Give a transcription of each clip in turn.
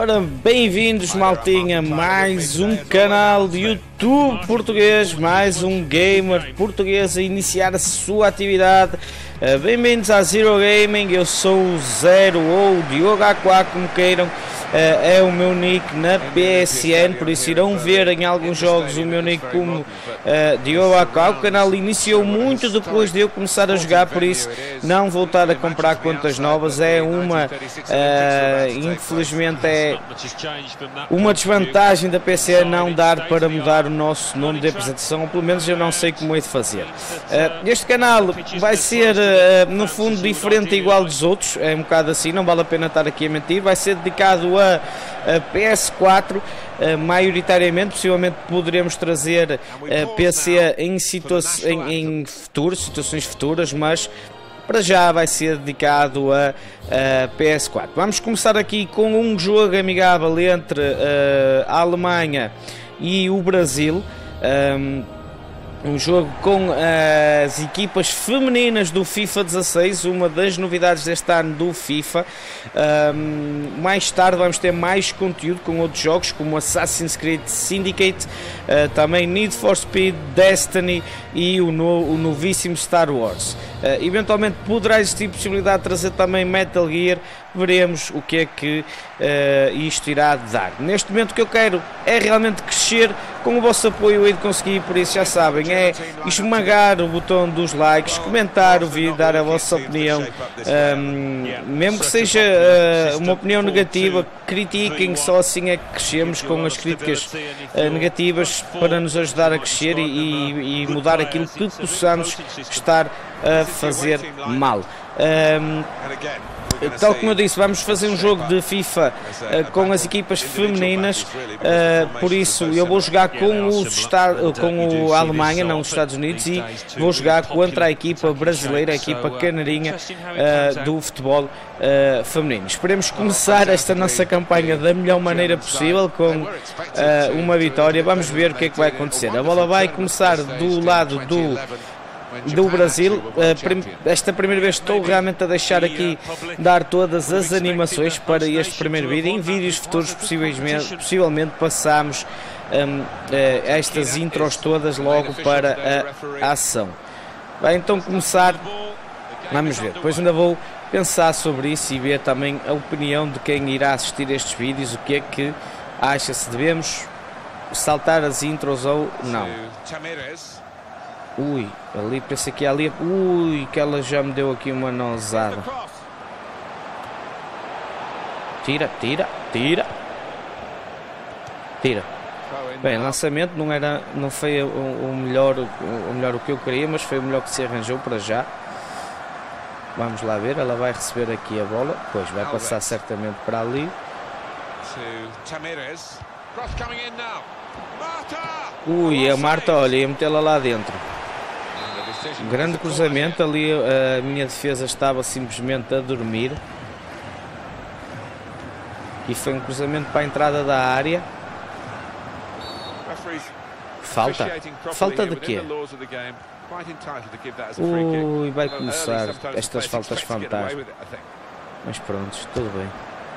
Ora, bem-vindos, maltinha, mais um canal de YouTube português, mais um gamer português a iniciar a sua atividade. Bem-vindos à Zero Gaming, eu sou o Zero ou Diogo Aquá, como queiram. É o meu nick na PSN, por isso irão ver em alguns jogos o meu nick como Diogo Aquá. O canal iniciou muito depois de eu começar a jogar, por isso não vou estar a comprar contas novas. É uma, infelizmente é uma desvantagem da PSN não dar para mudar o nosso nome de apresentação, ou pelo menos eu não sei como é de fazer. Este canal vai ser no fundo diferente, igual dos outros, é um bocado assim, não vale a pena estar aqui a mentir. Vai ser dedicado a PS4, maioritariamente, possivelmente poderemos trazer PC em situações futuras, mas para já vai ser dedicado a PS4. Vamos começar aqui com um jogo amigável entre a Alemanha e o Brasil. Um jogo com as equipas femininas do FIFA 16, uma das novidades deste ano do FIFA. Mais tarde vamos ter mais conteúdo com outros jogos como Assassin's Creed Syndicate, também Need for Speed, Destiny e o novíssimo Star Wars. Eventualmente poderá existir possibilidade de trazer também Metal Gear. Veremos o que é que isto irá dar. Neste momento o que eu quero é realmente crescer. Com o vosso apoio eu hei de conseguir, por isso já sabem, é esmagar o botão dos likes, comentar o vídeo, dar a vossa opinião, mesmo que seja uma opinião negativa, critiquem, só assim é que crescemos, com as críticas negativas, para nos ajudar a crescer e mudar aquilo que possamos estar a fazer mal. Tal como eu disse, vamos fazer um jogo de FIFA com as equipas femininas, por isso eu vou jogar com a Alemanha, não os Estados Unidos, e vou jogar contra a equipa brasileira, a equipa canarinha do futebol feminino. Esperemos começar esta nossa campanha da melhor maneira possível, com uma vitória. Vamos ver o que é que vai acontecer. A bola vai começar do lado do Brasil. Esta primeira vez estou realmente a deixar aqui dar todas as animações para este primeiro vídeo. Em vídeos futuros possivelmente passamos estas intros todas logo para a ação. Vai então começar, vamos ver, depois ainda vou pensar sobre isso e ver também a opinião de quem irá assistir estes vídeos, o que é que acha, se devemos saltar as intros ou não. Ui, ali, pensei que ali. Ui, que ela já me deu aqui uma nosada. Tira. Bem, lançamento não foi o melhor o que eu queria, mas foi o melhor que se arranjou para já. Vamos lá ver, ela vai receber aqui a bola, pois vai passar certamente para ali. Ui, a Marta, olha, ia metê-la lá dentro. Um grande cruzamento ali, a minha defesa estava simplesmente a dormir. E foi um cruzamento para a entrada da área. Falta de quê? Ui, vai começar estas faltas fantásticas. Mas pronto, tudo bem.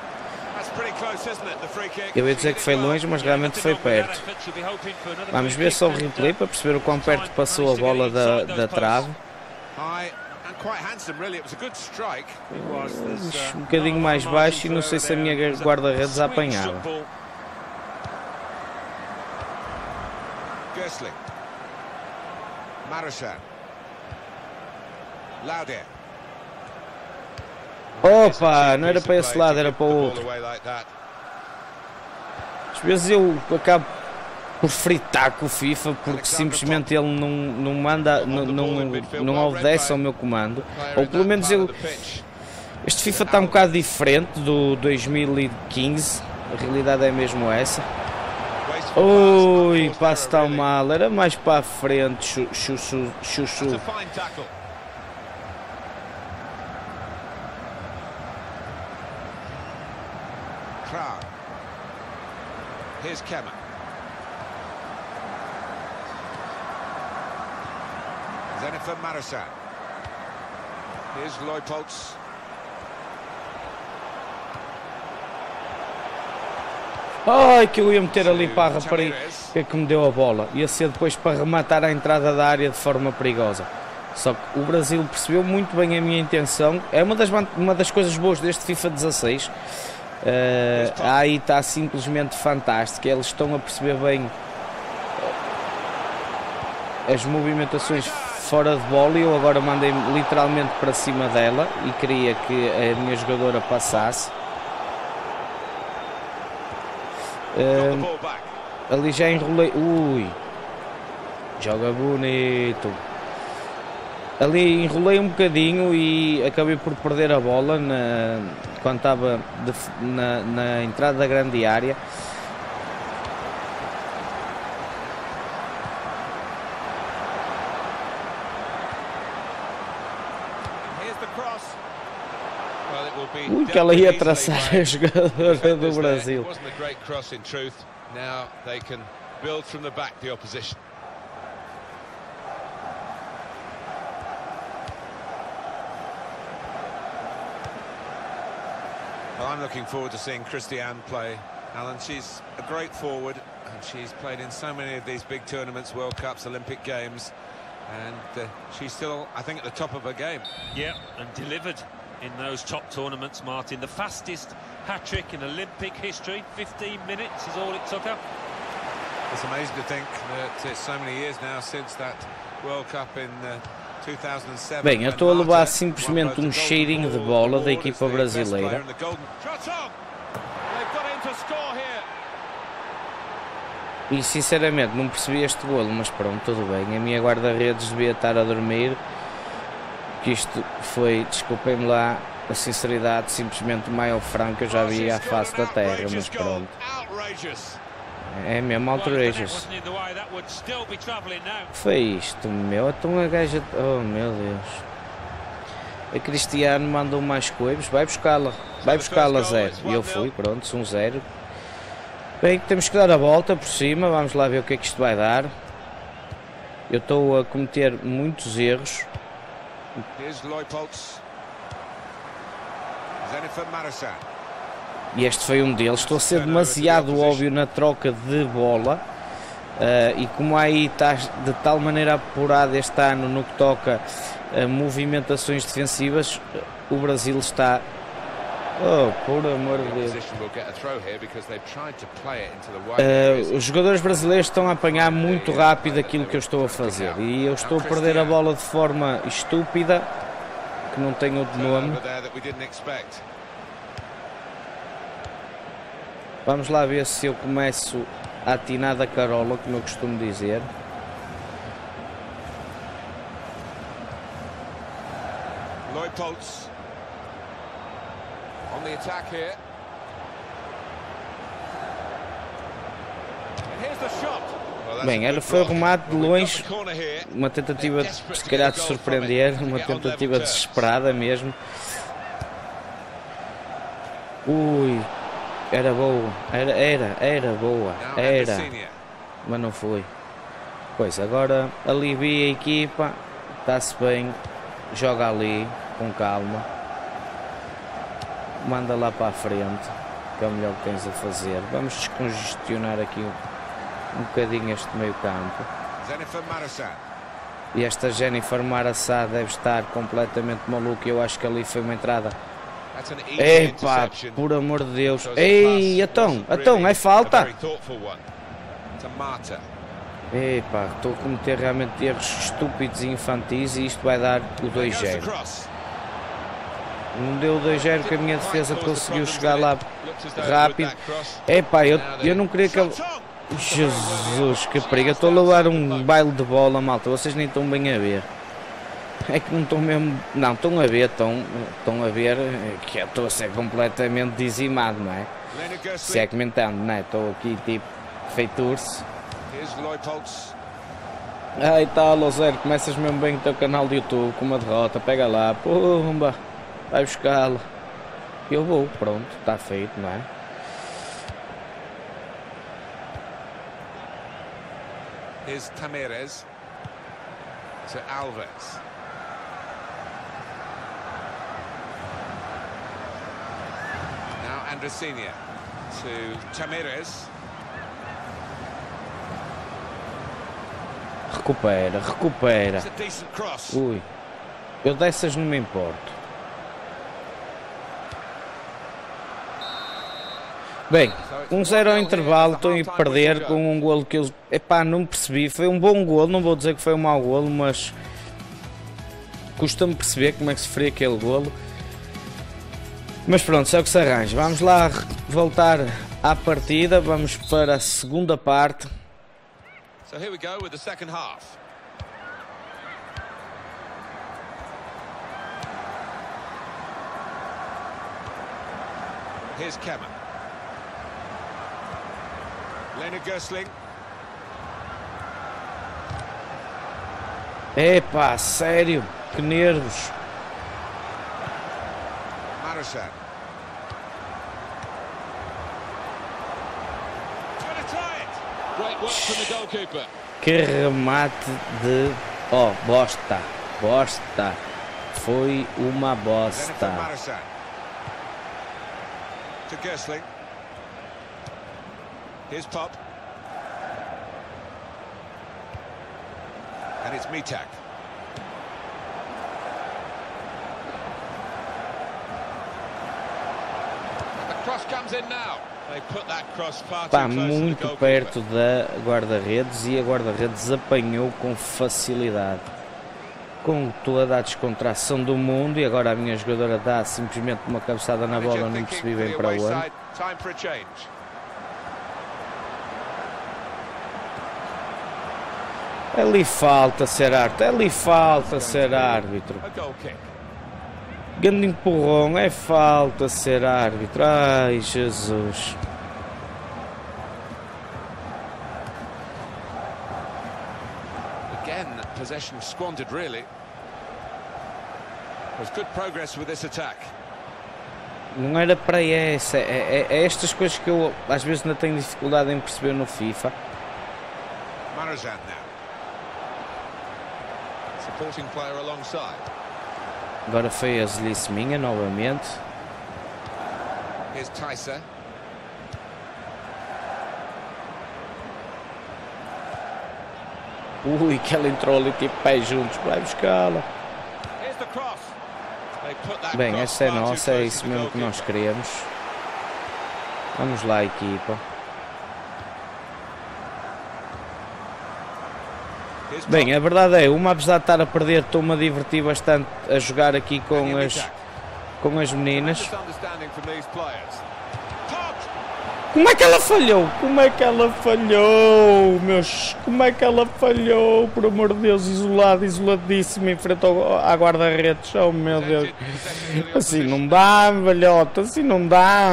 Eu ia dizer que foi longe, mas realmente foi perto. Vamos ver só o replay para perceber o quão perto passou a bola da trave. Um bocadinho mais baixo e não sei se a minha guarda-redes apanhava. Opa, não era para esse lado, era para o outro. Às vezes eu acabo por fritar com o FIFA porque simplesmente ele não manda, não obedece ao meu comando. Ou pelo menos este FIFA está um bocado diferente do 2015, a realidade é mesmo essa. Ui, passo tão mal, era mais para a frente, chuchu. Here's Kemmer. Zenefin Marasan. Here's Leupolz. Ai, que eu ia meter ali para a rapariga que me deu a bola. Ia ser depois para rematar a entrada da área de forma perigosa. Só que o Brasil percebeu muito bem a minha intenção. É uma das coisas boas deste FIFA 16. Aí está simplesmente fantástico. Eles estão a perceber bem as movimentações fora de bola. E eu agora mandei literalmente para cima dela e queria que a minha jogadora passasse. Ali já enrolei. Ui, joga bonito. Ali enrolei um bocadinho e acabei por perder a bola quando estava na entrada da grande área. Ui, que ela ia traçar a jogadora do Brasil. Well, I'm looking forward to seeing Christiane play. Alan, she's a great forward, and she's played in so many of these big tournaments, World Cups, Olympic Games, and she's still, I think, at the top of her game. Yeah, and delivered in those top tournaments, Martin. The fastest hat-trick in Olympic history, 15 minutes is all it took her. It's amazing to think that it's so many years now since that World Cup in 2007. Bem, eu estou a levar simplesmente um cheirinho de bola da equipa brasileira. E sinceramente não percebi este golo, mas pronto, tudo bem. A minha guarda-redes devia estar a dormir. Que isto foi, desculpem-me lá a sinceridade, simplesmente o maior frango que eu já vi à face da terra, mas pronto. É mesmo outrageous. Foi isto, meu. Então a gaja. Oh meu Deus. A Cristiano mandou mais coibos. Vai buscá-la. Vai buscá-la, zero. E eu fui, pronto, 1-0. Bem, temos que dar a volta por cima. Vamos lá ver o que é que isto vai dar. Eu estou a cometer muitos erros. E este foi um deles. Estou a ser demasiado óbvio na troca de bola. E como aí está de tal maneira apurado este ano no que toca a movimentações defensivas, o Brasil está... Oh, por amor de Deus. Os jogadores brasileiros estão a apanhar muito rápido aquilo que eu estou a fazer. E eu estou a perder a bola de forma estúpida, que não tem outro nome. Vamos lá ver se eu começo a atinar da carola, como eu costumo dizer. On the attack here. Here's the shot. Bem, era foi o remate de longe, uma tentativa de, se calhar, de surpreender, uma tentativa desesperada mesmo. Ui, era boa, era boa, mas não foi. Pois, agora alivia a equipa, está-se bem, joga ali, com calma. Manda lá para a frente, que é o melhor que tens a fazer. Vamos descongestionar aqui um bocadinho este meio campo. E esta Jennifer Marassá deve estar completamente maluca. Eu acho que ali foi uma entrada. Epá, por amor de Deus. Ei, então, é falta. Epá, estou a cometer realmente erros estúpidos e infantis e isto vai dar o 2-0. Não deu o 2-0 que a minha defesa conseguiu chegar lá rápido. Epá, eu não queria que... Jesus, que perigo. Eu estou a levar um baile de bola, malta. Vocês nem estão bem a ver. É que não estão mesmo... Não, estão a ver, estão a ver que eu estou a ser completamente dizimado, não é? Se é que me entendo, não é? Estou aqui tipo feito urso. Ai tal, Zero, começas mesmo bem o teu canal de YouTube com uma derrota. Pega lá, pumba. Vai buscá-la. Eu vou, pronto, está feito, não é? Here's Tamires to Alves. Now Andresinia. to Tamires. Recupera, recupera. It's a decent cross. Ui, eu dessas não me importo. Bem, 1-0 ao intervalo, estou a perder com um golo que eu, epá, não percebi. Foi um bom golo, não vou dizer que foi um mau golo, mas custa-me perceber como é que se faria aquele golo. Mas pronto, é o que se arranja. Vamos lá voltar à partida, vamos para a segunda parte. So here we go with the second half. Here's Kemmer. Lena Gößling. Epá, sério, que nervos. Marusan. Great work from the goalkeeper. Que remate de... Oh, bosta, bosta. Foi uma bosta. Marusan. To Gößling. Here's Pop. And it's Mitak. And the cross comes in now. They put that cross far too Pá, close to the muito goalkeeper. perto da guarda-redes e a guarda-redes apanhou com facilidade. Com toda a descontração do mundo, e agora a minha jogadora dá simplesmente uma cabeçada na bola, não percebi bem para onde. Time for a change. Ali falta ser árbitro, ali falta ser árbitro. A goal kick. Grande empurrão, é falta ser árbitro. Ai, Jesus. Again, possession squandered really. There's good progress with this attack. Não era para essa, é estas coisas que eu às vezes ainda tenho dificuldade em perceber no FIFA. Marusan now. Supporting player alongside. Agora foi a deslize minha novamente. Here's Tyser. Ui, que ela entrou ali tipo pés juntos, vai buscá-la. Here's the cross. They put that Bem, cross essa é far too nossa, é close isso to the mesmo que nós goalkeeper. queremos. Vamos lá, equipa. Here's Bem, Pop. a verdade é, apesar de estar a perder, estou-me a divertir bastante a jogar aqui com as meninas. Tremendous understanding from these players. Pop. Como é que ela falhou? Como é que ela falhou, meus? Como é que ela falhou? Por amor de Deus, isoladíssimo em frente à guarda-redes. Oh meu Deus. Assim não dá, velhota, assim não dá.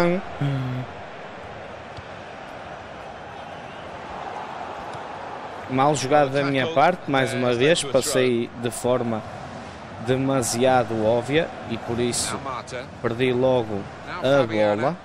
Mal jogado da minha parte, mais uma vez, passei de forma demasiado óbvia e por isso Now Marta. perdi logo a bola.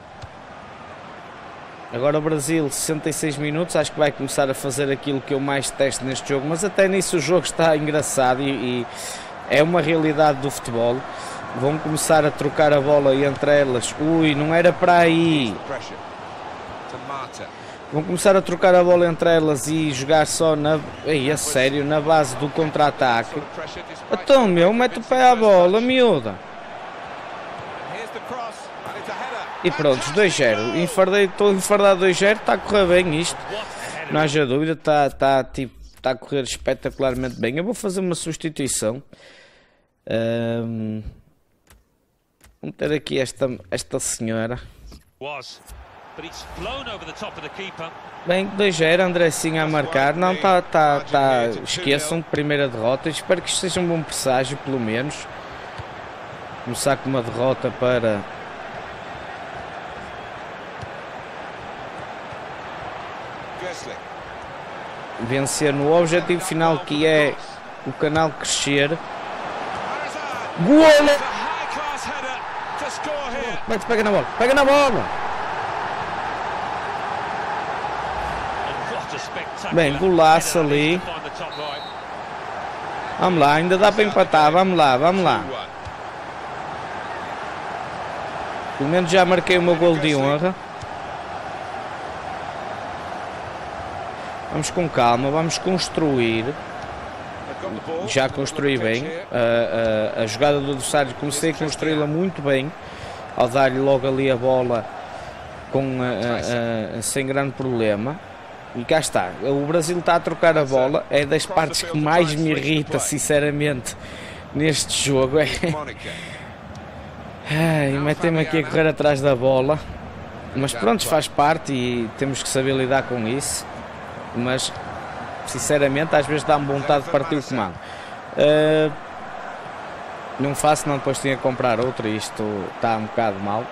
Agora o Brasil, 66 minutos, acho que vai começar a fazer aquilo que eu mais testo neste jogo, mas até nisso o jogo está engraçado e é uma realidade do futebol. Vão começar a trocar a bola entre elas. Ui, não era para aí. Pressure. To Marta. Vão começar a trocar a bola entre elas e jogar só na... Ei, a sério, na base do contra-ataque. Sort of pressure despite Então, meu, mete o pé à bola, miúda. Here's the cross and it's a header. E pronto, 2-0. Estou enfardado 2-0, está a correr bem isto. Não haja dúvida, está a correr espetacularmente bem. Eu vou fazer uma substituição. Vamos ter aqui esta senhora. Was, but it's flown over the top of the keeper. Bem, 2-0, Andressinho a marcar. Não, esqueçam de primeira derrota. Espero que isto seja um bom presságio, pelo menos. Começar com uma derrota para... Gößling. vencer no objetivo final, que é o canal crescer. Marusan. Golo! It's a high-class header to score here. Vai-te, pega na bola, pega na bola! And what a spectacular Bem, golaço header ali. to find the top right. Vamos lá, ainda dá para empatar, vamos lá, vamos lá. 2-1. Pelo menos já marquei o meu golo de honra. Vamos com calma, vamos construir. Já construí bem a jogada do adversário, comecei a construí-la muito bem ao dar-lhe logo ali a bola sem grande problema. E cá está, o Brasil está a trocar a bola, é das partes que mais me irrita sinceramente neste jogo. E metem-me aqui a correr atrás da bola, mas pronto, faz parte e temos que saber lidar com isso. Mas sinceramente às vezes dá-me vontade de partir o comando. Não faço, não, depois tinha que comprar outro e isto está um bocado mal.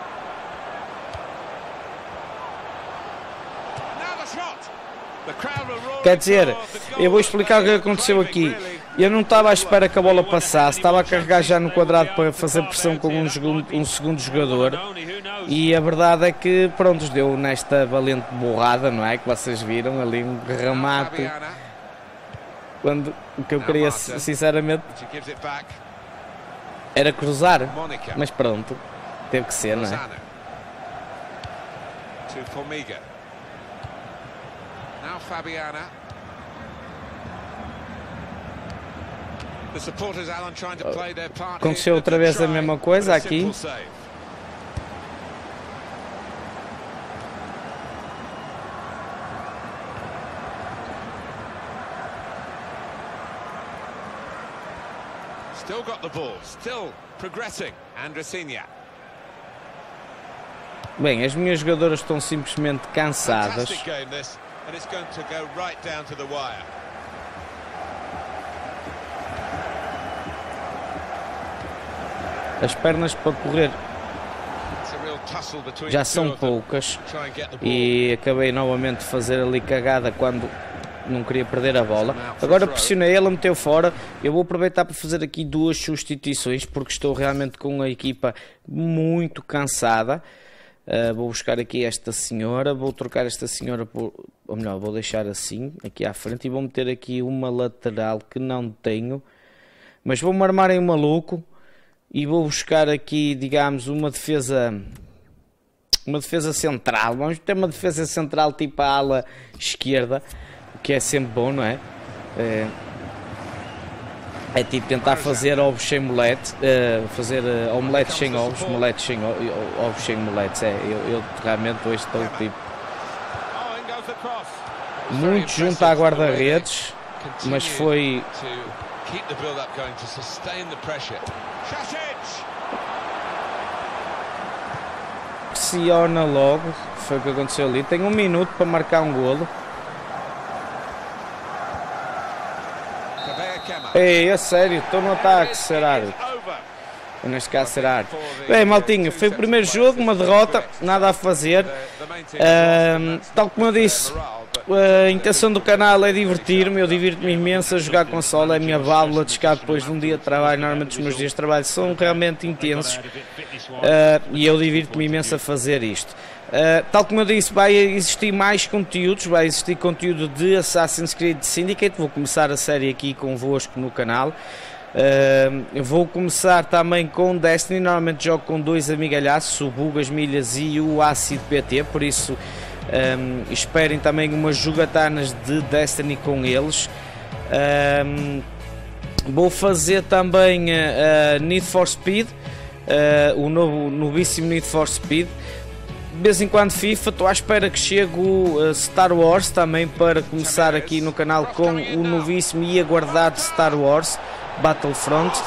Quer dizer, eu vou explicar o que aconteceu aqui. Eu não estava à espera que a bola passasse, estava a carregar já no quadrado para fazer pressão com um segundo jogador. E a verdade é que, pronto, deu nesta valente borrada, não é? Que vocês viram ali um remate. Quando o que eu queria, sinceramente, era cruzar. Mas pronto, teve que ser, não é? Aconteceu outra vez a mesma coisa aqui. Still got the ball, still progressing. Andressinha. Bem, as minhas jogadoras estão simplesmente cansadas. As pernas para correr já são poucas e acabei novamente de fazer ali cagada quando não queria perder a bola. Agora pressionei, ela meteu fora. Eu vou aproveitar para fazer aqui duas substituições porque estou realmente com a equipa muito cansada. Vou buscar aqui esta senhora, vou trocar esta senhora por, ou melhor, vou deixar assim aqui à frente e vou meter aqui uma lateral que não tenho, mas vou-me armar em maluco e vou buscar aqui, digamos, uma defesa central. Vamos ter uma defesa central tipo a ala esquerda, o que é sempre bom, não é? É tipo tentar fazer ovos sem molete, fazer omeletes sem ovos, moletes sem ovos sem moletes. Eu realmente hoje estou tipo muito junto à guarda-redes, mas foi pressiona logo, foi o que aconteceu ali. Tem um minuto para marcar um golo. Ei, a sério, estou no ataque, será? Neste caso será. Bem, maltinho, foi o primeiro jogo, uma derrota, nada a fazer. Tal como eu disse, a intenção do canal é divertir-me, eu divirto-me imenso a jogar consola, é a minha válvula de escape depois de um dia de trabalho. Normalmente os meus dias de trabalho são realmente intensos e eu divirto-me imenso a fazer isto. Tal como eu disse, vai existir mais conteúdos, vai existir conteúdo de Assassin's Creed Syndicate. Vou começar a série aqui convosco no canal. Vou começar também com Destiny. Normalmente jogo com dois amigalhaços, o Bugas Milhas e o Ácido PT, por isso esperem também umas jogatanas de Destiny com eles. Vou fazer também Need for Speed, o novíssimo Need for Speed. De vez em quando FIFA, estou à espera que chegue o Star Wars também para começar aqui no canal com o novíssimo e aguardado Star Wars Battlefront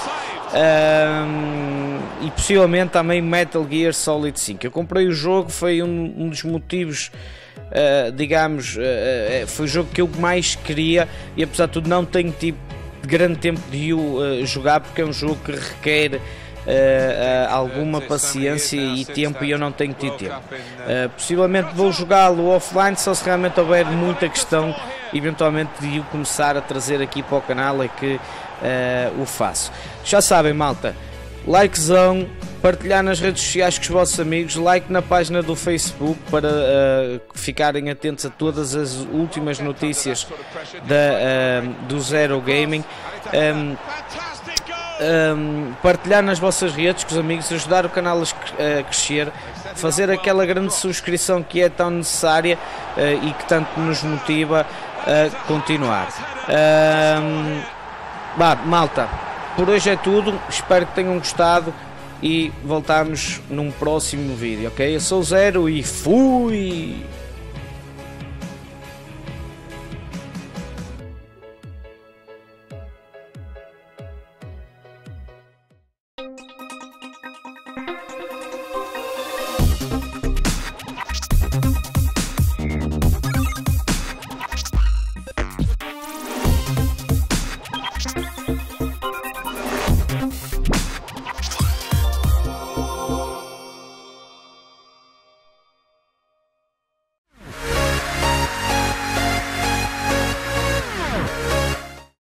e possivelmente também Metal Gear Solid 5. Eu comprei o jogo, foi um dos motivos, digamos, foi o jogo que eu mais queria e apesar de tudo não tenho tido grande tempo de o jogar porque é um jogo que requer alguma paciência e tempo e eu não tenho tido tempo. Possivelmente vou jogá-lo offline só se realmente houver muita questão eventualmente de o começar a trazer aqui para o canal, é que o faço. Já sabem, malta, likezão, partilhar nas redes sociais com os vossos amigos, like na página do Facebook para ficarem atentos a todas as últimas notícias do Zero Gaming. partilhar nas vossas redes com os amigos, ajudar o canal a crescer, fazer aquela grande subscrição que é tão necessária e que tanto nos motiva a continuar. Malta, por hoje é tudo, espero que tenham gostado e voltamos num próximo vídeo, ok? Eu sou o Zero e fui!